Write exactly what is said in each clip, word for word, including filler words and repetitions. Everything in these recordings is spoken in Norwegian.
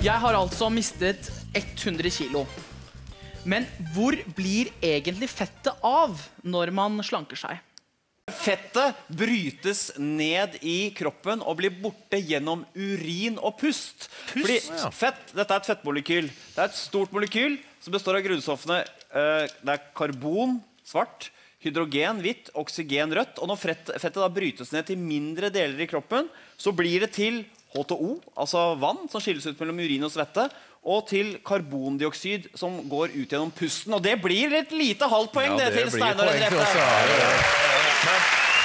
Jeg har altså mistet hundre kilo. Men hvor blir egentlig fettet av når man slanker seg? Fettet brytes ned i kroppen og blir borte gjennom urin og pust. Pust? Fordi Ja. fett, dette er et fettmolekyl. Det er et stort molekyl som består av grunnstoffene. eh, Det er karbon, svart, hydrogen, hvitt, oksygen, rødt. Og når fett, fettet da brytes ned til mindre deler i kroppen, så blir det til H to O, altså vann, som skilles ut mellom urin og svette, og til karbondioksid, som går ut gjennom pusten. Og det blir et lite halvt poeng, Ja, det, det til blir Steinar poeng til oss, Drepte. ja, det er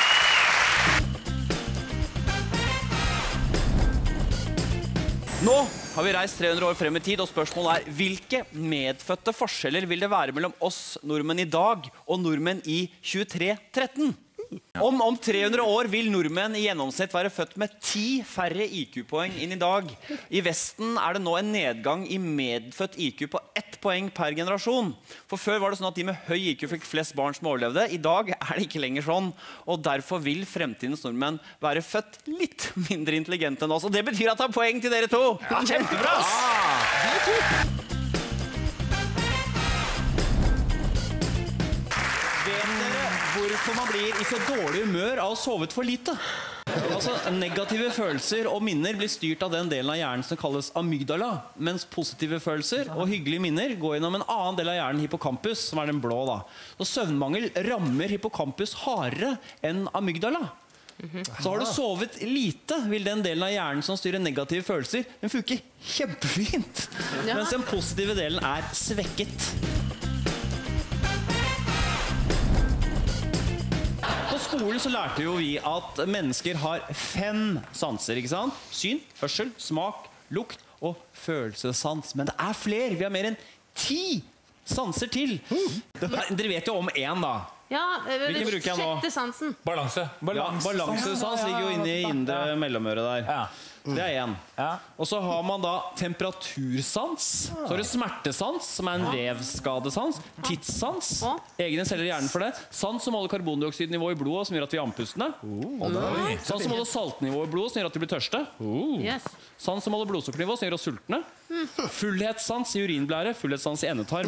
det. Nå har vi reist tre hundre år frem i tid, og spørsmålet er hvilke medfødte forskjeller vil det være mellom oss nordmenn i dag og nordmenn i tjuetre tretten? Om, om tre hundre år vil nordmenn i gjennomsnitt være født med ti færre I Q-poeng enn i dag. I Vesten er det nå en nedgang i medfødt I Q på ett poeng per generasjon. For før var det sånn at de med høy I Q fikk flest barn som overlevde. I dag er det ikke lenger sånn, og derfor vil fremtidens nordmenn være født litt mindre intelligente enn oss. Og det betyr at det er poeng til dere to. Kjempebra! Hvorfor man blir i så dårlig humør av å ha sovet for lite? Altså, negative følelser og minner blir styrt av den delen av hjernen som kalles amygdala, mens positive følelser og hyggelige minner går gjennom en annen del av hjernen, hippocampus, som er den blå. Da. Og søvnmangel rammer hippocampus hardere enn amygdala. Så har du sovet lite, vil den delen av hjernen som styrer negative følelser, den funker kjempefint, Ja. mens den positive delen er svekket. På skolen så lærte jo vi at mennesker har fem sanser, ikke sant? Syn, hørsel, smak, lukt og følelsessans. Men det er flere. Vi har mer enn ti sanser til. Dere vet jo om en da. Ja, Hvilken bruker jeg nå? sjette sansen. Balanse. Ja, balansesans ligger jo inne i indre mellomøret der. Ja. Det er en. Ja. Og så har man da temperatursans. Så har du smertesans, som er en vevskadesans. Tidssans. Egne celler i hjernen for det. Sans som måler karbondioksidnivå i blodet, som gjør at vi er andpustne. Sans som måler saltnivå i blodet, som gjør at vi blir tørste. Yes. Sans som måler blodsukkernivå, som gjør oss sultne. Fullhetssans i urinblære, fullhetssans i endetarm.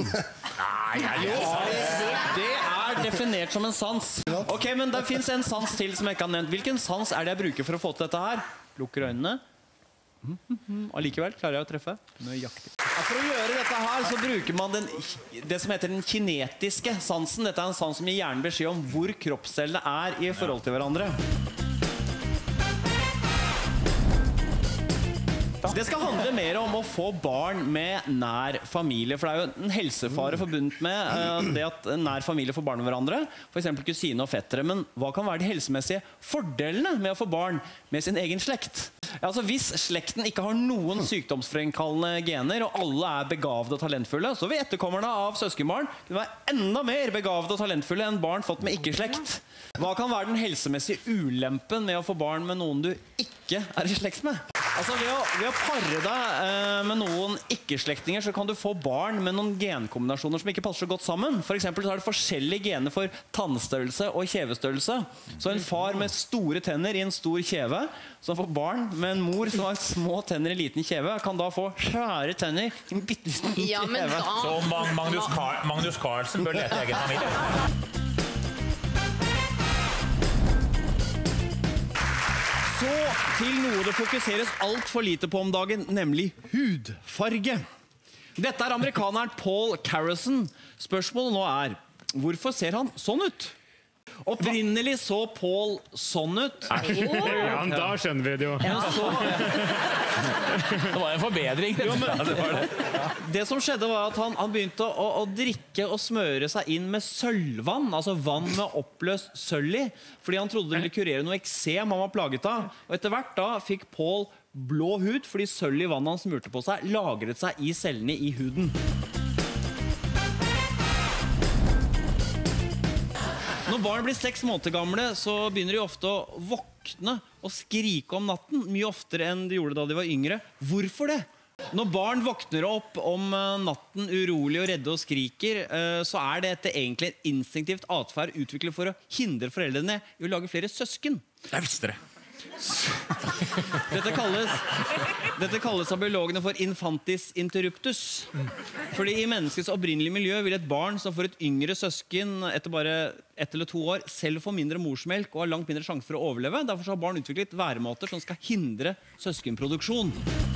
Det er definert som en sans. Ok, men det finnes en sans til som jeg ikke har nevnt. Hvilken sans er det jeg bruker for å få til dette her? Lukker øynene. Allikevel klarer jeg å treffe. Nøyaktig. Ja, for å gjøre dette her så bruker man den, det som heter den kinetiske sansen. Dette er en sans som gir hjernen beskjed om hvor kroppscellene er i forhold til hverandre. Det skal handle mer om å få barn med nær familie, for det er jo en helsefare forbundet med uh, det at nær familie får barn med hverandre, for eksempel kusine og fettere. Men hva kan være de helsemessige fordelene med å få barn med sin egen slekt? Ja, altså hvis slekten ikke har noen sykdomsfremkallende gener, og alle er begavede og talentfulle, så vil etterkommerne av søskenbarn kunne være enda mer begavede og talentfulle enn barn fått med ikke-slekt. Hva kan være den helsemessige ulempen med å få barn med noen du ikke er i slekt med? Altså ved å, ved å pare deg eh, med noen ikke-slektninger så kan du få barn med noen genkombinasjoner som ikke passer så godt sammen. For eksempel så er det forskjellige gener for tannstørrelse og kjevestørrelse. Så en far med store tenner i en stor kjeve som får barn med en mor som har små tenner i en liten kjeve, kan da få svære tenner i en bitteliten kjeve. Ja, men da... Så Mag- Magnus, Car Magnus Carlsen bør lete egen familie. Så til noe det fokuseres alt for lite på om dagen, nemlig hudfarge. Dette er amerikaneren Paul Carrison. Spørsmålet nå er, hvorfor ser han sånn ut? Opprinnelig så Paul sånn ut. Ja, men da skjønner vi det jo. Men så, Det var en forbedring. Ja, men, det som skjedde var at han, han begynte å, å drikke og smøre seg inn med sølvvann, altså vann med oppløst sølv i, fordi han trodde det ville kurere noe eksem han var plaget av. Og etter hvert da fikk Paul blå hud, fordi sølv i vannet han smurte på seg lagret seg i cellene i huden. Når barn blir seks måneder gamle, så begynner de ofte å våkne og skrike om natten, mye oftere enn de gjorde da de var yngre. Hvorfor det? Når barn våkner opp om natten urolig og redde og skriker, så er dette egentlig en instinktivt atferd utviklet for å hindre foreldrene i å lage flere søsken. Jeg visste det. Dette kalles, dette kalles av biologene for infantis interruptus. Fordi i menneskets opprinnelige miljø vil et barn som får et yngre søsken etter bare ett eller to år selv få mindre morsmelk og har langt mindre sjanse for å overleve. Derfor har barn utviklet væremåter som skal hindre søskenproduksjon.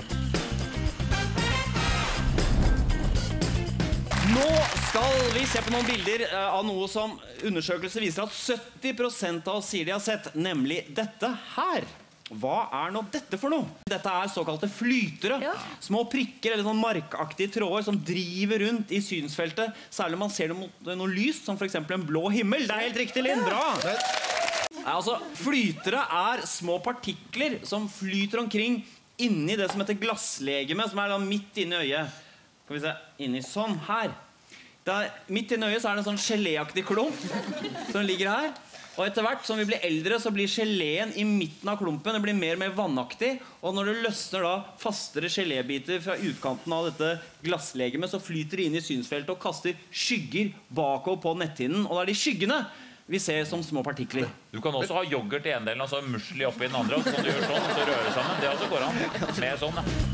Nå skal vi se på noen bilder av noe som undersøkelser viser at sytti prosent av oss sier de har sett, nemlig dette her. Hva er nå dette for noe? Dette er såkalte flytere. Ja. Små prikker eller sånn markaktige tråder som driver rundt i synsfeltet, særlig om man ser det mot noe lys, som for eksempel en blå himmel. Det er helt riktig, Linn. Bra! Altså, flytere er små partikler som flyter omkring inni det som heter glasslegeme, som er da midt inni øyet. Skal vi se, inni sånn her. Der, midt inni øyet så er det en sånn geléaktig klump som ligger her. Og etter hvert som vi blir eldre, så blir geleen i midten av klumpen. Det blir mer og mer vannaktig. Og når det løsner da fastere gelébiter fra utkanten av dette glasslegemet, så flyter det inn i synsfeltet og kaster skygger bakover på netthinnen. Og det er de skyggene vi ser som små partikler. Du kan også ha yoghurt i en del, og så musli oppi den andre, og så kan du gjøre sånn, og så røre sammen. Det også går an. Med sånn, ja.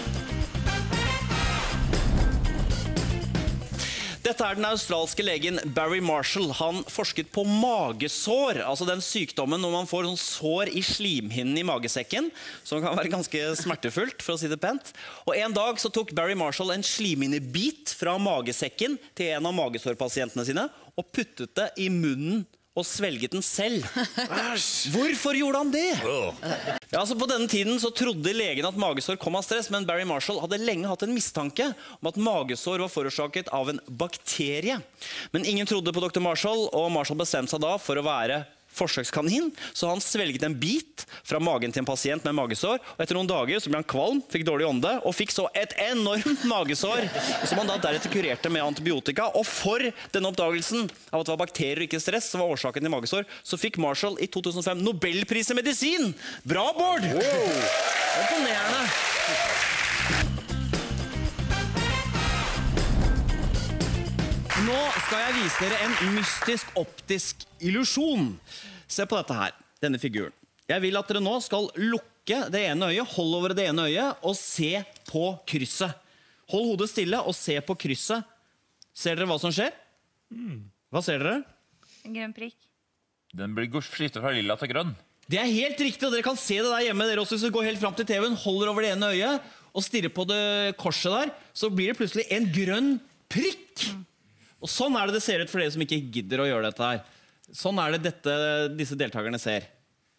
Dette er den australske legen Barry Marshall. Han forsket på magesår, altså den sykdommen når man får noen sår i slimhinnen i magesekken, som kan være ganske smertefullt, for å si det pent. Og en dag så tok Barry Marshall en slimhinnebit fra magesekken til en av magesårpasientene sine, og puttet det i munnen og svelget den selv. Hvorfor gjorde han det? Ja, altså på denne tiden så trodde legen at magesår kom av stress, men Barry Marshall hadde lenge hatt en mistanke om at magesår var forårsaket av en bakterie. Men ingen trodde på doktor Marshall, og Marshall bestemte seg da for å være forsøkskanin, så han svelget en bit fra magen til en pasient med magesår, og etter noen dager så ble han kvalm, fikk dårlig ånde, og fikk så et enormt magesår, som han da deretter kurerte med antibiotika. Og for denne oppdagelsen av at det var bakterier og ikke stress som var årsaken til magesår, så fikk Marshall i to tusen og fem Nobelpris i medisin! Bra, Bård! Wow. Imponerende! Nå skal jeg vise dere en mystisk optisk illusjon. Se på dette her, denne figuren. Jeg vil at dere nå skal lukke det ene øyet, hold over det ene øyet, og se på krysset. Hold hodet stille og se på krysset. Ser dere hva som skjer? Hva ser dere? En grønn prikk. Den blir skiftet fra lilla til grønn. Det er helt riktig, og dere kan se det der hjemme. Dere også, hvis du går helt frem til T V-en, holder over det ene øyet, og stirrer på det korset der, så blir det plutselig en grønn prikk. Og sånn er det det ser ut for dere som ikke gidder å gjøre dette her. Sånn er det dette, disse deltakerne ser.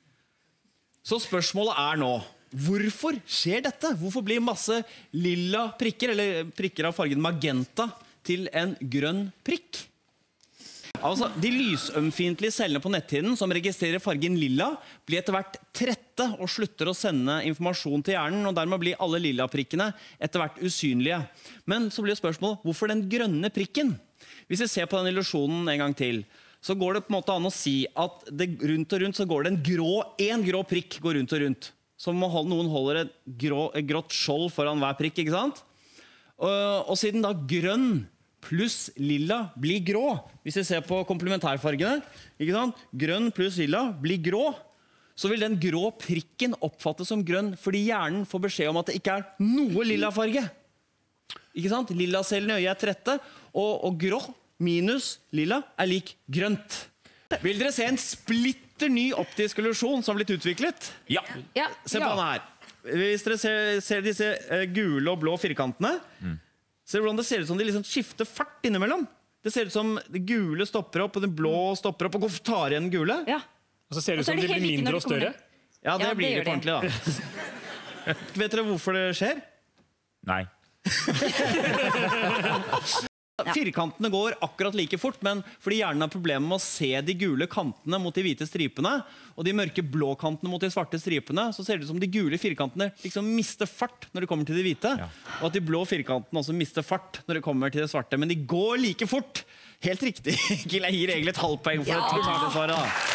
Så spørsmålet er nå, hvorfor skjer dette? Hvorfor blir masse lilla prikker, eller prikker av fargen magenta, til en grønn prikk? Altså, de lysømfintlige cellene på netthinnen som registrerer fargen lilla, blir etter hvert trette og slutter å sende informasjon til hjernen, og dermed blir alle lilla prikkene etter hvert usynlige. Men så blir spørsmålet, hvorfor den grønne prikken? Hvis vi ser på den illusjonen en gang til, så går det på en måte an å si at det, rundt og rundt så går det en grå, en grå prikk går rundt og rundt. Som noen holder et, grå, et grått skjold foran hver prikk, ikke sant? Og, og siden da grønn pluss lilla blir grå, hvis vi ser på komplementærfargene, ikke sant? Grønn pluss lilla blir grå, så vil den grå prikken oppfattes som grønn, fordi hjernen får beskjed om at det ikke er noe lilla farge. Ikke sant? Lilla cellen i øyet er trette, og, og grå minus lilla er lik grønt. Vil dere se en splitter ny optisk illusjon som har blitt utviklet? Ja. Ja. Se på den her. Hvis dere ser, ser disse uh, gule og blå firkantene, mm. ser hvordan det ser ut som de liksom skifter fart innimellom. Det ser ut som det gule stopper opp, og det blå stopper opp, og tar igjen gule. Ja. Og så ser det ut som de blir mindre og større. Ja, det ja, blir det det på ordentlig da. Vet dere hvorfor det skjer? Nei. Firkantene går akkurat like fort, men fordi hjernen har problemer med å se de gule kantene mot de hvite stripene, og de mørke blå kantene mot de svarte stripene, så ser det ut som de gule firkantene liksom mister fart når de kommer til de hvite, ja. Og at de blå firkantene også mister fart når de kommer til det svarte, men de går like fort. Helt riktig. Gil, jeg gir egentlig et halvt poeng for ja. Det totale svaret da.